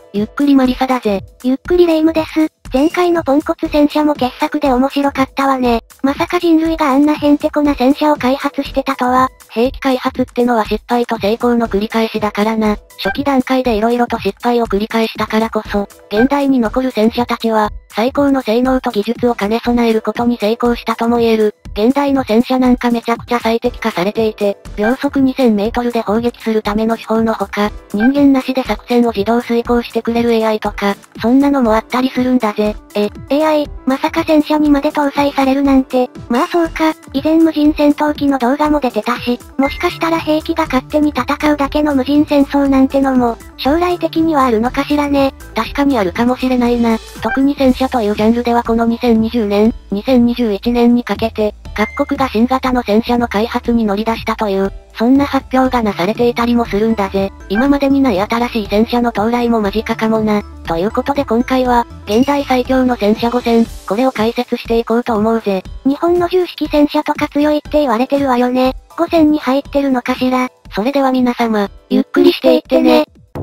ゆっくりマリサだぜ。 ゆっくりレイムです。前回のポンコツ戦車も傑作で面白かったわね。まさか人類があんなヘンテコな戦車を開発してたとは。 兵器開発ってのは失敗と成功の繰り返しだからな。初期段階で色々と失敗を繰り返したからこそ、現代に残る戦車たちは、最高の性能と技術を兼ね備えることに成功したとも言える。現代の戦車なんかめちゃくちゃ最適化されていて、秒速2000メートルで砲撃するための手法のほか、人間なしで作戦を自動遂行してくれる AI とか、そんなのもあったりするんだぜ。 AI、まさか戦車にまで搭載されるなんて。まあそうか、以前無人戦闘機の動画も出てたし、もしかしたら兵器が勝手に戦うだけの無人戦争なんてのも、将来的にはあるのかしらね。 確かにあるかもしれないな。特に戦車というジャンルではこの2020年、2021年にかけて、各国が新型の戦車の開発に乗り出したという、そんな発表がなされていたりもするんだぜ。今までにない新しい戦車の到来も間近かもな。ということで今回は、現代最強の戦車5000、これを解説していこうと思うぜ。 日本の重式戦車とか強いって言われてるわよね。5000に入ってるのかしら。 それでは皆様、ゆっくりしていってね。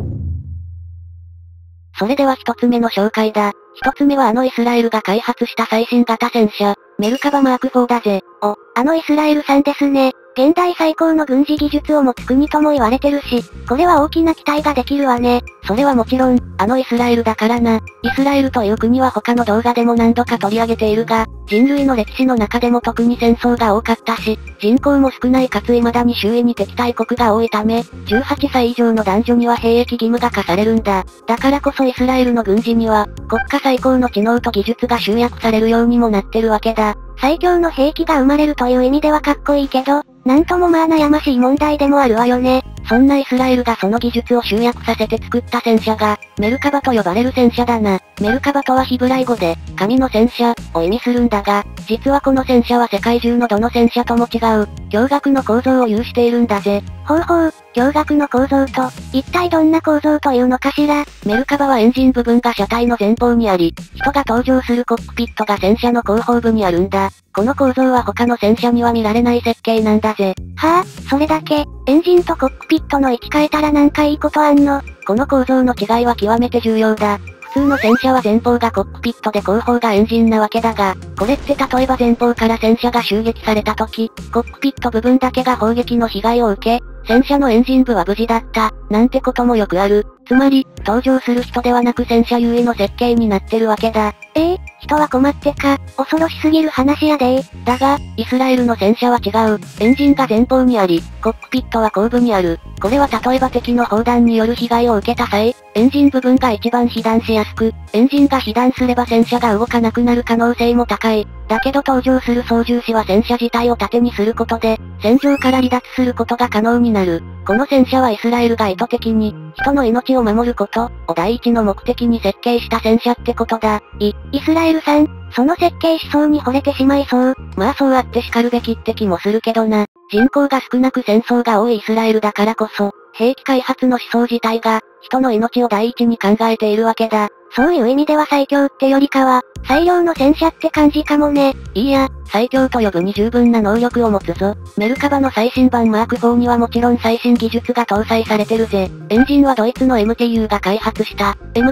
それでは一つ目の紹介だ。一つ目はイスラエルが開発した最新型戦車、メルカバマーク4だぜ。 イスラエルさんですね。現代最高の軍事技術を持つ国とも言われてるし、これは大きな期待ができるわね。 それはもちろん、イスラエルだからな。イスラエルという国は他の動画でも何度か取り上げているが、人類の歴史の中でも特に戦争が多かったし、人口も少ないかつ未だに周囲に敵対国が多いため、18歳以上の男女には兵役義務が課されるんだ。だからこそイスラエルの軍事には、国家最高の知能と技術が集約されるようにもなってるわけだ。 最強の兵器が生まれるという意味ではかっこいいけど、なんともまあ悩ましい問題でもあるわよね。 そんなイスラエルがその技術を集約させて作った戦車が、メルカバと呼ばれる戦車だな。メルカバとはヒブライ語で、神の戦車、を意味するんだが、実はこの戦車は世界中のどの戦車とも違う、驚愕の構造を有しているんだぜ。 ほうほう、驚愕の構造と、一体どんな構造というのかしら。 メルカバはエンジン部分が車体の前方にあり、人が搭乗するコックピットが戦車の後方部にあるんだ。この構造は他の戦車には見られない設計なんだぜ。 はぁ、それだけ、エンジンとコックピットの位置変えたらなんかいいことあんの？ この構造の違いは極めて重要だ。普通の戦車は前方がコックピットで後方がエンジンなわけだが、これって例えば前方から戦車が襲撃された時、コックピット部分だけが砲撃の被害を受け、戦車のエンジン部は無事だった、なんてこともよくある。つまり、搭乗する人ではなく戦車優位の設計になってるわけだ。 人は困ってか、恐ろしすぎる話やで。 だが、イスラエルの戦車は違う。エンジンが前方にあり、コックピットは後部にある。これは例えば敵の砲弾による被害を受けた際、エンジン部分が一番被弾しやすく、エンジンが被弾すれば戦車が動かなくなる可能性も高い。だけど搭乗する操縦士は戦車自体を盾にすることで、戦場から離脱することが可能になる。この戦車はイスラエルが意図的に、人の命を守ることを第一の目的に設計した戦車ってことだ。 イスラエルさん、その設計思想に惚れてしまいそう。 まあそうあって叱るべきって気もするけどな。人口が少なく戦争が多いイスラエルだからこそ、兵器開発の思想自体が、人の命を第一に考えているわけだ。 そういう意味では最強ってよりかは、最良の戦車って感じかもね。 いいや、最強と呼ぶに十分な能力を持つぞ。メルカバの最新版マーク4にはもちろん最新技術が搭載されてるぜ。エンジンはドイツの MTU が開発した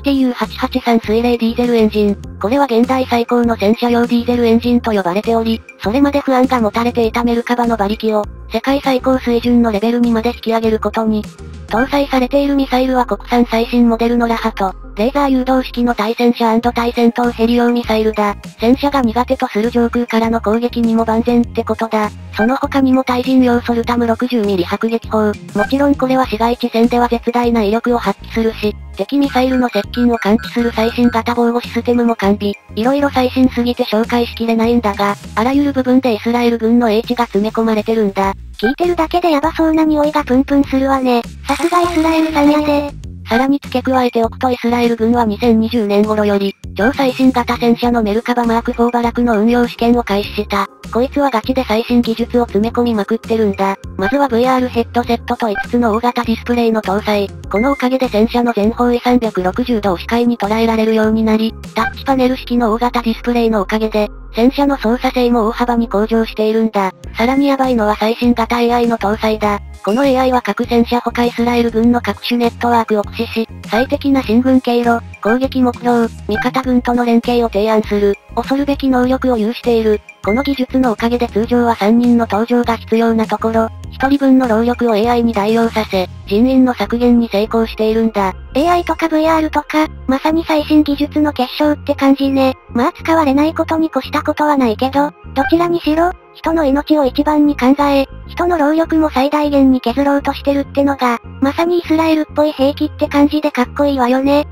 、MTU883 水冷ディーゼルエンジン。これは現代最高の戦車用ディーゼルエンジンと呼ばれており、それまで不安が持たれていたメルカバの馬力を、世界最高水準のレベルにまで引き上げることに、搭載されているミサイルは国産最新モデルのラハと、レーザー誘導式の対戦車&対戦闘ヘリ用ミサイルだ。戦車が苦手とする上空からの攻撃にも万全ってことだ。その他にも対人用ソルタム 60mm 迫撃砲。もちろんこれは市街地戦では絶大な威力を発揮するし、敵ミサイルの接近を感知する最新型防護システムも完備。色々最新すぎて紹介しきれないんだが、あらゆる部分でイスラエル軍の英知が詰め込まれてるんだ。 聞いてるだけでヤバそうな匂いがプンプンするわね。さすがイスラエルさんやで。 さらに付け加えておくとイスラエル軍は2020年頃より、超最新型戦車のメルカバマーク4バラクの運用試験を開始した。 こいつはガチで最新技術を詰め込みまくってるんだ。まずは VR ヘッドセットと5つの大型ディスプレイの搭載。このおかげで戦車の全方位360度を視界に捉えられるようになり、タッチパネル式の大型ディスプレイのおかげで、戦車の操作性も大幅に向上しているんだ。さらにヤバいのは最新型 AI の搭載だ。この AI は各戦車他イスラエル軍の各種ネットワークを駆使し、最適な進軍経路、攻撃目標、味方軍との連携を提案する、恐るべき能力を有している。この技術のおかげで通常は3人の搭乗が必要なところ、1人分の労力を AI に代用させ、人員の削減に成功しているんだ。 AI とか VR とか、まさに最新技術の結晶って感じね。まあ使われないことに越したことはないけど、どちらにしろ、人の命を一番に考え、人の労力も最大限に削ろうとしてるってのが、まさにイスラエルっぽい兵器って感じでかっこいいわよね。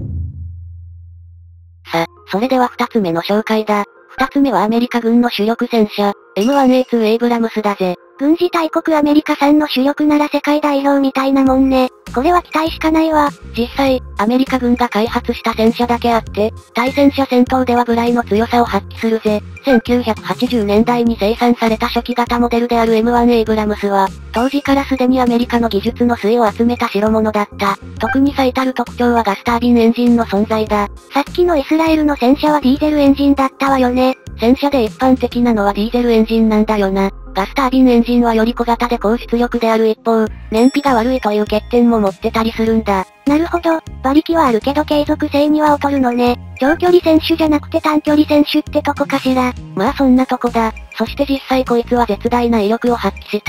それでは2つ目の紹介だ。2つ目はアメリカ軍の主力戦車、M1A2 エイブラムスだぜ。 軍事大国アメリカ産の主力なら世界代表みたいなもんね。これは期待しかないわ。 実際、アメリカ軍が開発した戦車だけあって、対戦車戦闘では無頼の強さを発揮するぜ。1980年代に生産された初期型モデルである M1 エイブラムスは、当時からすでにアメリカの技術の粋を集めた代物だった。特に最たる特徴はガスタービンエンジンの存在だ。 さっきのイスラエルの戦車はディーゼルエンジンだったわよね。 戦車で一般的なのはディーゼルエンジンなんだよな。ガスタービンエンジンはより小型で高出力である一方、燃費が悪いという欠点も持ってたりするんだ。 なるほど、馬力はあるけど継続性には劣るのね。長距離選手じゃなくて短距離選手ってとこかしら。 まあそんなとこだ。そして実際こいつは絶大な威力を発揮した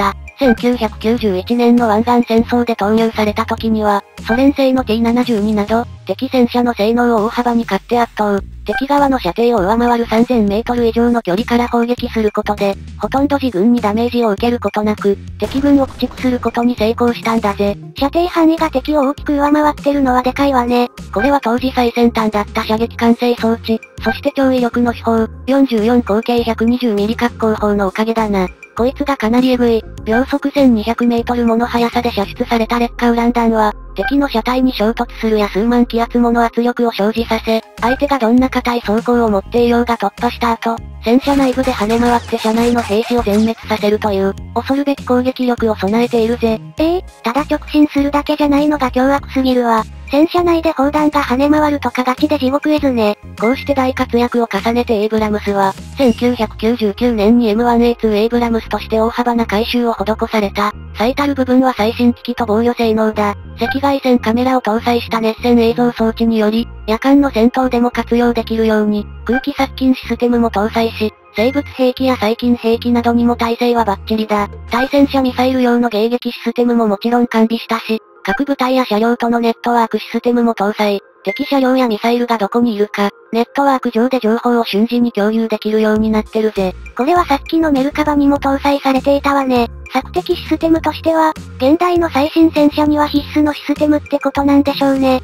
。1991年の湾岸戦争で投入された時には、ソ連製の T72 など、敵戦車の性能を大幅に勝って圧倒。敵側の射程を上回る3000メートル以上の距離から砲撃することで、ほとんど自軍にダメージを受けることなく、敵軍を駆逐することに成功したんだぜ。 射程範囲が敵を大きく上回ってるのはでかいわね。 これは当時最先端だった射撃管制装置、そして超威力の秘宝、44口径120ミリ滑空砲のおかげだな。こいつがかなりエグい、秒速1200メートルもの速さで射出された劣化ウラン弾は、敵の車体に衝突するや数万気圧もの圧力を生じさせ、相手がどんな硬い装甲を持っていようが突破した後、戦車内部で跳ね回って車内の兵士を全滅させるという、恐るべき攻撃力を備えているぜ。 ただ直進するだけじゃないのが凶悪すぎるわ。戦車内で砲弾が跳ね回るとかガチで地獄絵図ね。 こうして大活躍を重ねてエイブラムスは、1999年に M1A2 エイブラムスとして大幅な改修を施された。最たる部分は最新機器と防御性能だ。赤外線カメラを搭載した熱線映像装置により、夜間の戦闘でも活用できるように、空気殺菌システムも搭載し、生物兵器や細菌兵器などにも耐性はバッチリだ。対戦車ミサイル用の迎撃システムももちろん完備したし、各部隊や車両とのネットワークシステムも搭載。敵車両やミサイルがどこにいるか、ネットワーク上で情報を瞬時に共有できるようになってるぜ。 これはさっきのメルカバにも搭載されていたわね。索敵システムとしては、現代の最新戦車には必須のシステムってことなんでしょうね。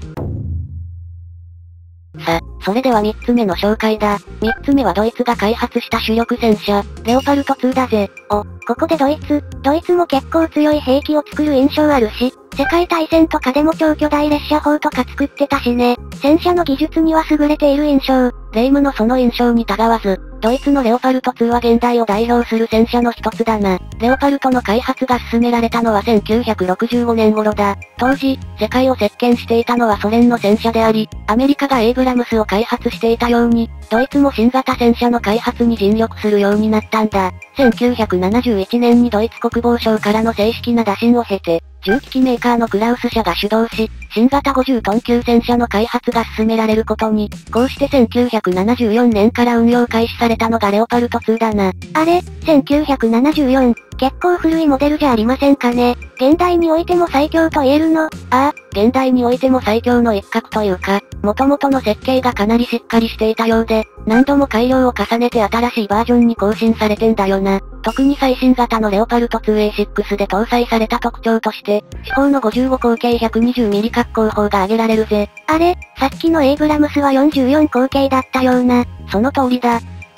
それでは3つ目の紹介だ。3つ目はドイツが開発した主力戦車、レオパルト2だぜ。 ここでドイツも結構強い兵器を作る印象あるし、世界大戦とかでも超巨大列車砲とか作ってたしね。戦車の技術には優れている印象。 レイムのその印象にたがわず、ドイツのレオパルト2は現代を代表する戦車の一つだな。レオパルトの開発が進められたのは1965年頃だ。当時、世界を席巻していたのはソ連の戦車であり、アメリカがエイブラムスを開発していたように、ドイツも新型戦車の開発に尽力するようになったんだ。1971年にドイツ国防省からの正式な打診を経て、重機器メーカーのクラウス社が主導し、新型50トン級戦車の開発が進められることに、こうして1974年から運用開始されたのがレオパルト2だな。 あれ、1974、結構古いモデルじゃありませんかね。現代においても最強と言えるの？ 現代においても最強の一角というか、元々の設計がかなりしっかりしていたようで、何度も改良を重ねて新しいバージョンに更新されてんだよな。特に最新型のレオパルト 2A6 で搭載された特徴として、四方の55口径120ミリ滑空砲が挙げられるぜ。 あれ、さっきのエイブラムスは44口径だったような。 その通りだ。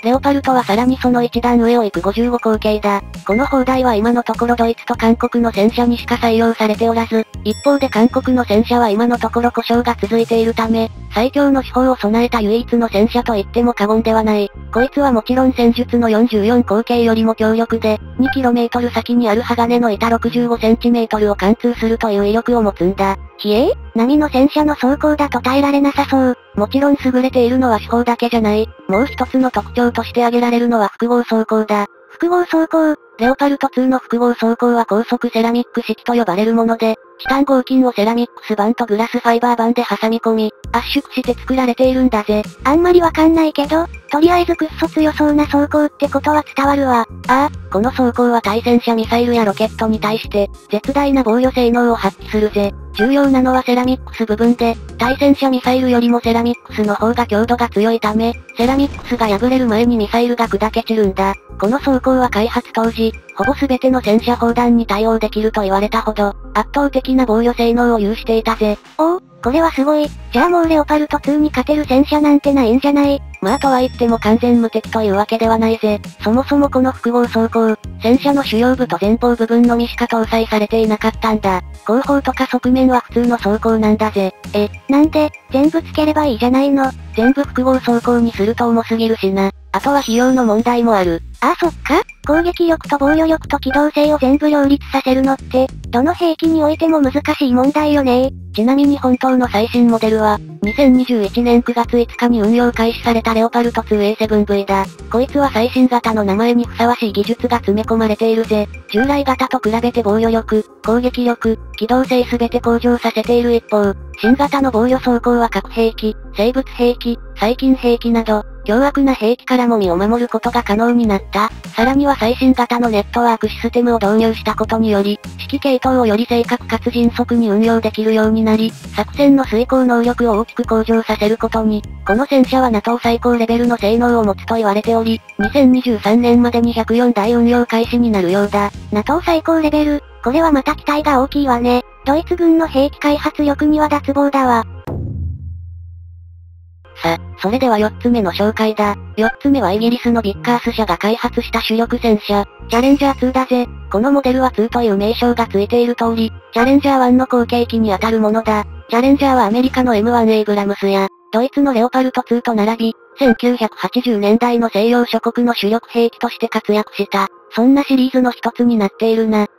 レオパルトはさらにその一段上を行く55口径だ。この砲台は今のところドイツと韓国の戦車にしか採用されておらず、一方で韓国の戦車は今のところ故障が続いているため、最強の手法を備えた唯一の戦車と言っても過言ではない。こいつはもちろん戦術の44口径よりも強力で、2km 先にある鋼の板 65cm を貫通するという威力を持つんだ。 波の戦車の装甲だと耐えられなさそう。 もちろん優れているのは手法だけじゃない。もう一つの特徴として挙げられるのは複合装甲だ。 複合装甲。 レオパルト2の複合装甲は高速セラミック式と呼ばれるもので、チタン合金をセラミックス板とグラスファイバー板で挟み込み、圧縮して作られているんだぜ。 あんまりわかんないけど、とりあえずくっそ強そうな装甲ってことは伝わるわ。 この装甲は対戦車ミサイルやロケットに対して、絶大な防御性能を発揮するぜ。重要なのはセラミックス部分で、対戦車ミサイルよりもセラミックスの方が強度が強いため、セラミックスが破れる前にミサイルが砕け散るんだ。この装甲は開発当時、ほぼ全ての戦車砲弾に対応できると言われたほど、圧倒的な防御性能を有していたぜ。 これはすごい。じゃあもうレオパルト2に勝てる戦車なんてないんじゃない？ とは言っても完全無敵というわけではないぜ。そもそもこの複合装甲、戦車の主要部と前方部分のみしか搭載されていなかったんだ。後方とか側面は普通の装甲なんだぜ。 なんで、全部つければいいじゃないの？ 全部複合装甲にすると重すぎるしな。あとは費用の問題もある。 そっか。攻撃力と防御力と機動性を全部両立させるのって、どの兵器においても難しい問題よね。 ちなみに本当の最新モデルは、2021年9月5日に運用開始されたレオパルト 2A7V だ。こいつは最新型の名前にふさわしい技術が詰め込まれているぜ。従来型と比べて防御力、攻撃力、機動性すべて向上させている一方、新型の防御装甲は核兵器、生物兵器、細菌兵器など、凶悪な兵器からも身を守ることが可能になった。さらには最新型のネットワークシステムを導入したことにより、指揮系統をより正確かつ迅速に運用できるようになり、作戦の遂行能力を大きく向上させることに、この戦車は NATO 最高レベルの性能を持つと言われており、2023年までに104台運用開始になるようだ。 NATO 最高レベル、これはまた期待が大きいわね。ドイツ軍の兵器開発力には脱帽だわ。 それでは4つ目の紹介だ。4つ目はイギリスのビッカース社が開発した主力戦車、チャレンジャー2だぜ。このモデルは2という名称がついている通り、チャレンジャー1の後継機にあたるものだ。チャレンジャーはアメリカの M1 エイブラムスや、ドイツのレオパルト2と並び、1980年代の西洋諸国の主力兵器として活躍した。そんなシリーズの一つになっているな。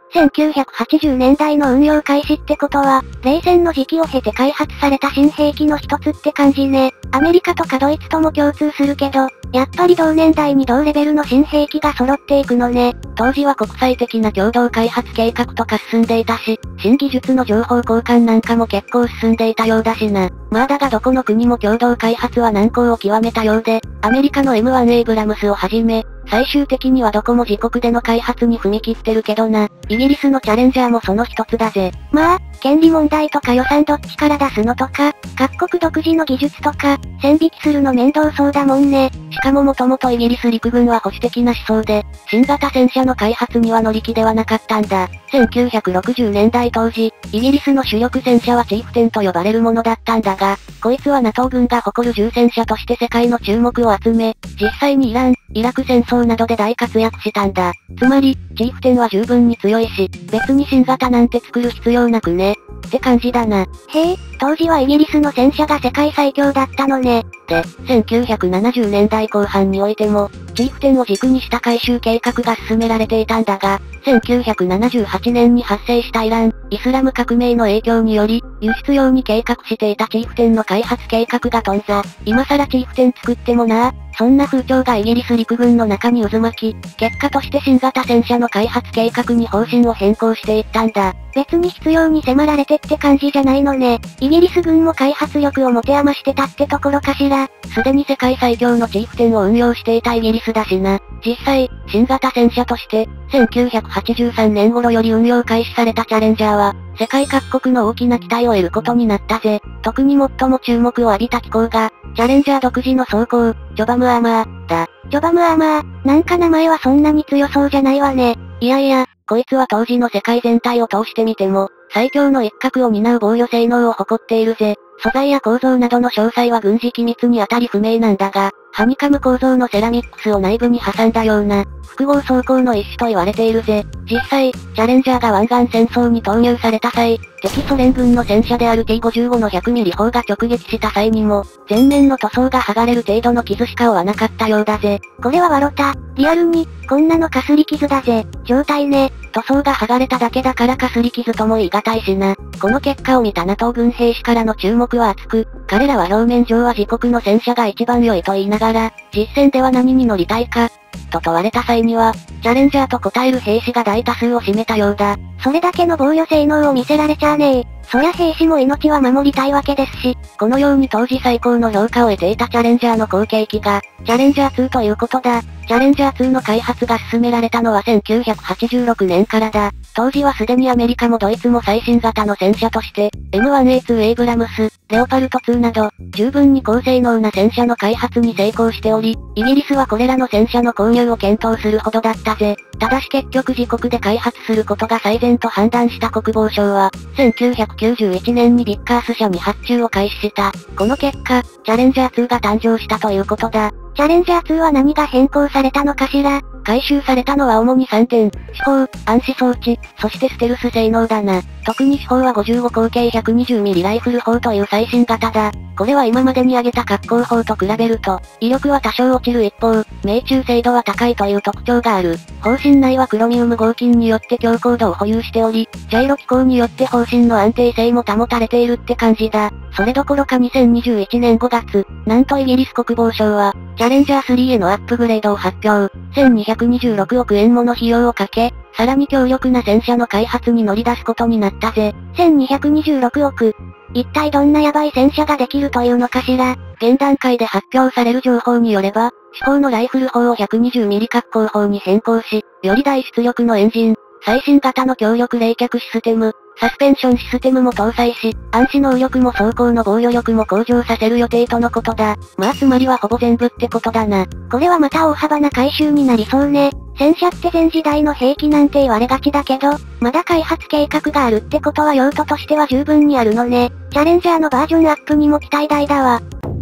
1980年代の運用開始ってことは、冷戦の時期を経て開発された新兵器の一つって感じね。アメリカとかドイツとも共通するけど、やっぱり同年代に同レベルの新兵器が揃っていくのね。 当時は国際的な共同開発計画とか進んでいたし、新技術の情報交換なんかも結構進んでいたようだしな。だがどこの国も共同開発は難航を極めたようで、アメリカの M1 エイブラムスをはじめ、最終的にはどこも自国での開発に踏み切ってるけどな。イギリスのチャレンジャーもその一つだぜ。 権利問題とか予算どっちから出すのとか、各国独自の技術とか、線引きするの面倒そうだもんね。 しかももともとイギリス陸軍は保守的な思想で、新型戦車の開発には乗り気ではなかったんだ。1960年代当時、イギリスの主力戦車はチーフ10と呼ばれるものだったんだが、こいつは NATO 軍が誇る重戦車として世界の注目を集め、実際にイラン、イラク戦争などで大活躍したんだ。つまり、チーフ10は十分に強いし、別に新型なんて作る必要なくね。って感じだな。 当時はイギリスの戦車が世界最強だったのね。 で、1970年代後半においても、チーフ10を軸にした回収計画が進められていたんだが、1978年に発生したイラン、イスラム革命の影響により、輸出用に計画していたチーフ10の開発計画が頓挫。今更チーフ10作ってもなそんな風潮がイギリス陸軍の中に渦巻き、結果として新型戦車の開発計画に方針を変更していったんだ。 別に必要に迫られてって感じじゃないのね。イギリス軍も開発力を持て余してたってところかしら。 すでに世界最強のチーフ10を運用していたイギリスだしな。実際、新型戦車として、1983年頃より運用開始されたチャレンジャーは、世界各国の大きな期待を得ることになったぜ。特に最も注目を浴びた機構が、チャレンジャー独自の装甲、ジョバムアーマー、だ。 ジョバムアーマー、なんか名前はそんなに強そうじゃないわね。 いやいや、こいつは当時の世界全体を通してみても、最強の一角を担う防御性能を誇っているぜ。素材や構造などの詳細は軍事機密にあたり不明なんだが、 ハニカム構造のセラミックスを内部に挟んだような、複合装甲の一種と言われているぜ。実際、チャレンジャーが湾岸戦争に投入された際、敵ソ連軍の戦車である T55 の 100mm 砲が直撃した際にも、前面の塗装が剥がれる程度の傷しか負わなかったようだぜ。 これは笑った。リアルに、こんなのかすり傷だぜ。状態ね。 塗装が剥がれただけだからかすり傷とも言い難いしな。この結果を見た NATO 軍兵士からの注目は厚く、彼らは表面上は自国の戦車が一番良いと言いながら、実戦では何に乗りたいか、と問われた際には、チャレンジャーと答える兵士が大多数を占めたようだ。 それだけの防御性能を見せられちゃあねえ。そりゃ兵士も命は守りたいわけですし、 このように当時最高の評価を得ていたチャレンジャーの後継機が、チャレンジャー2ということだ。チャレンジャー2の開発が進められたのは1986年からだ。当時はすでにアメリカもドイツも最新型の戦車として、M1A2 エイブラムス、レオパルト2など、十分に高性能な戦車の開発に成功しており、イギリスはこれらの戦車の購入を検討するほどだったぜ。ただし結局自国で開発することが最善と判断した国防省は、1991年にビッカース社に発注を開始した。この結果、チャレンジャー2が誕生したということだ。 チャレンジャー2は何が変更されたのかしら？ 回収されたのは主に3点。四方、暗視装置、そしてステルス性能だな。特に四方は55口径 120mm ライフル砲という最新型だ。これは今までに挙げた滑降砲と比べると、威力は多少落ちる一方、命中精度は高いという特徴がある。砲身内はクロミウム合金によって強硬度を保有しており、ジャイロ機構によって砲身の安定性も保たれているって感じだ。それどころか2021年5月、なんとイギリス国防省は、チャレンジャー3へのアップグレードを発表。1226億円もの費用をかけ、さらに強力な戦車の開発に乗り出すことになったぜ。 1226億。一体どんなヤバい戦車ができるというのかしら。 現段階で発表される情報によれば、四方のライフル砲を 120mm 滑降砲に変更し、より大出力のエンジン、最新型の強力冷却システム、サスペンションシステムも搭載し、暗視能力も装甲の防御力も向上させる予定とのことだ。まあつまりはほぼ全部ってことだな。 これはまた大幅な改修になりそうね。戦車って前時代の兵器なんて言われがちだけど、まだ開発計画があるってことは用途としては十分にあるのね。チャレンジャーのバージョンアップにも期待大だわ。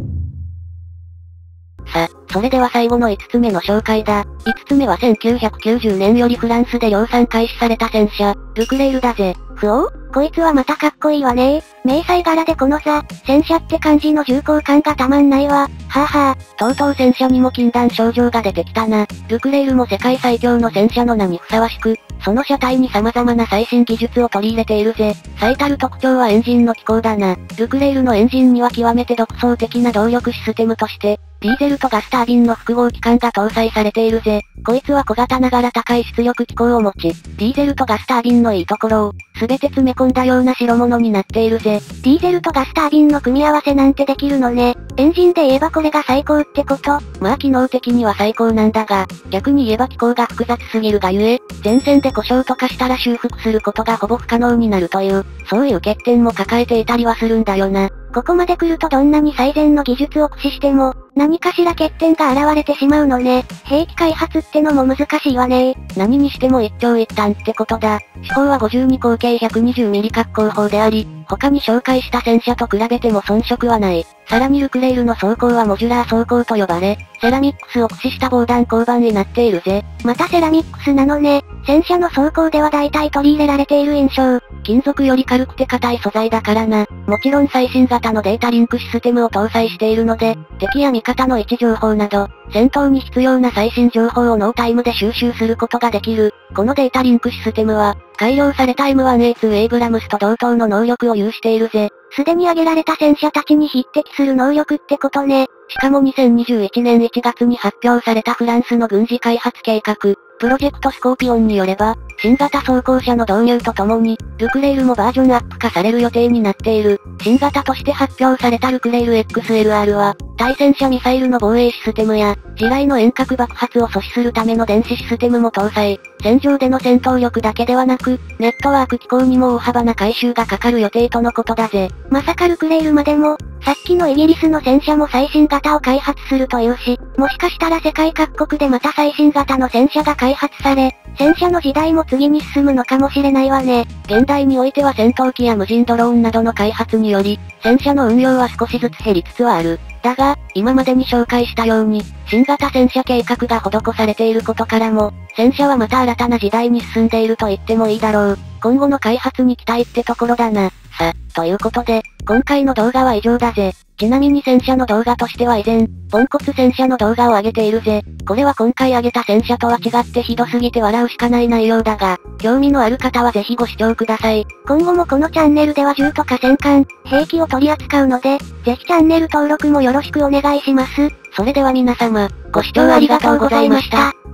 さ、それでは最後の5つ目の紹介だ。5つ目は1990年よりフランスで量産開始された戦車、ルクレールだぜ。 ふお？こいつはまたかっこいいわね。迷彩柄でこのザ、戦車って感じの重厚感がたまんないわ。はぁはぁ。 とうとう戦車にも禁断症状が出てきたな。ルクレールも世界最強の戦車の名にふさわしく、その車体に様々な最新技術を取り入れているぜ。最たる特徴はエンジンの機構だな。ルクレールのエンジンには極めて独創的な動力システムとして、ディーゼルとガスタービンの複合機関が搭載されているぜ。こいつは小型ながら高い出力機構を持ち、ディーゼルとガスタービンのいいところを、すべて詰め込んだような代物になっているぜ。 ディーゼルとガスタービンの組み合わせなんてできるのね。エンジンで言えばこれが最高ってこと？ まあ機能的には最高なんだが、逆に言えば機構が複雑すぎるがゆえ、前線で故障とかしたら修復することがほぼ不可能になるという、そういう欠点も抱えていたりはするんだよな。 ここまで来るとどんなに最善の技術を駆使しても、何かしら欠点が現れてしまうのね。兵器開発ってのも難しいわね。 何にしても一長一短ってことだ。四方は52口径 120mm 滑降砲であり、他に紹介した戦車と比べても遜色はない。さらにルクレールの装甲はモジュラー装甲と呼ばれ、セラミックスを駆使した防弾鋼板になっているぜ。 またセラミックスなのね。戦車の装甲では大体取り入れられている印象。 金属より軽くて硬い素材だからな。もちろん最新型のデータリンクシステムを搭載しているので、敵や味方の位置情報など、戦闘に必要な最新情報をノータイムで収集することができる。このデータリンクシステムは、改良された M1A2 エイブラムスと同等の能力を有しているぜ。 すでに挙げられた戦車たちに匹敵する能力ってことね。 しかも2021年1月に発表されたフランスの軍事開発計画、プロジェクトスコーピオンによれば、新型装甲車の導入とともに、ルクレールもバージョンアップ化される予定になっている。新型として発表されたルクレール XLR は、対戦車ミサイルの防衛システムや、地雷の遠隔爆発を阻止するための電子システムも搭載。戦場での戦闘力だけではなく、ネットワーク機構にも大幅な改修がかかる予定とのことだぜ。 まさかルクレールまでも、さっきのイギリスの戦車も最新型を開発するというし、もしかしたら世界各国でまた最新型の戦車が開発され、戦車の時代も次に進むのかもしれないわね。 現代においては戦闘機や無人ドローンなどの開発により、戦車の運用は少しずつ減りつつはある。 だが、今までに紹介したように、新型戦車計画が施されていることからも、戦車はまた新たな時代に進んでいると言ってもいいだろう。今後の開発に期待ってところだな。ということで、今回の動画は以上だぜ。ちなみに戦車の動画としては以前、ポンコツ戦車の動画を上げているぜ。これは今回上げた戦車とは違ってひどすぎて笑うしかない内容だが、興味のある方はぜひご視聴ください。 今後もこのチャンネルでは銃とか戦艦、兵器を取り扱うので、ぜひチャンネル登録もよろしくお願いします。 それでは皆様、ご視聴ありがとうございました。